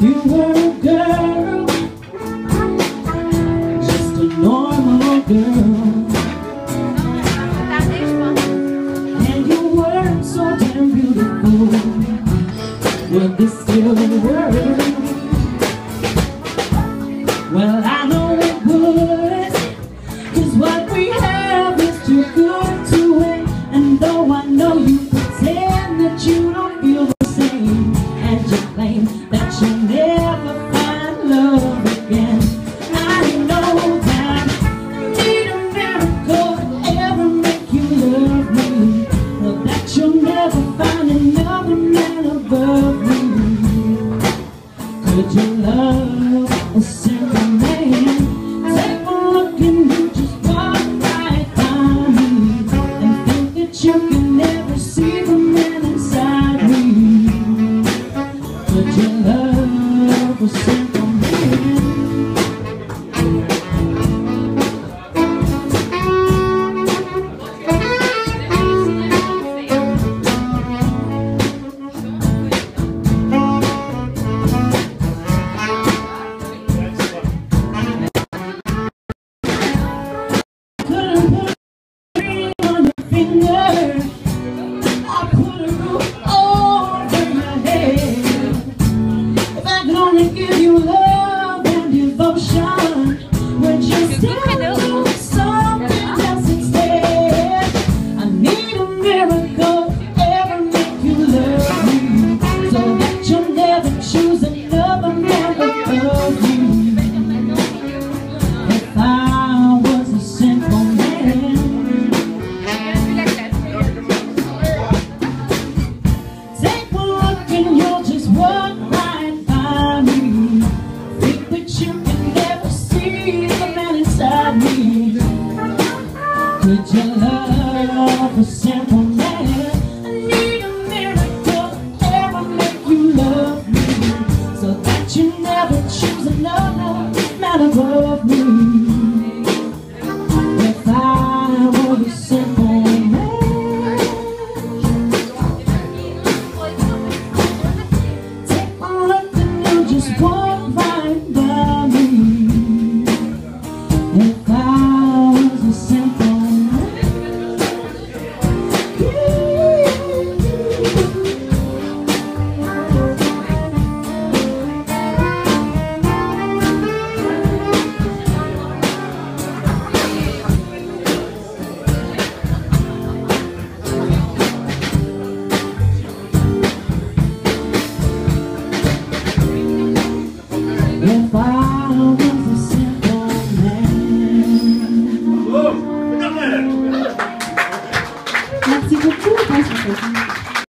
you were a girl, just a normal girl, and you were so damn beautiful, will this still work? Well, I know it would, 'cause what we have is too good to wait. And though I know you pretend that you don't feel the same, and you claim that you'll never find love again, I know that I need a miracle to ever make you love me, or that you'll never find another man above me. Could you love a simple man? Take a look and you just walk right by me, and think that you can never see the man inside me. Could you love a simple man? I put a roof over your head. If I could only give you love and devotion, would you still do something else instead? I need a miracle to ever make you love me, so that you'll never choose another man above you. If I was a simple man, and you'll just walk right by me, think that you can never see the man inside me. Could you love a simple man? I need a miracle to ever make you love me, so that you never choose another man above me. If I were a simple man, just one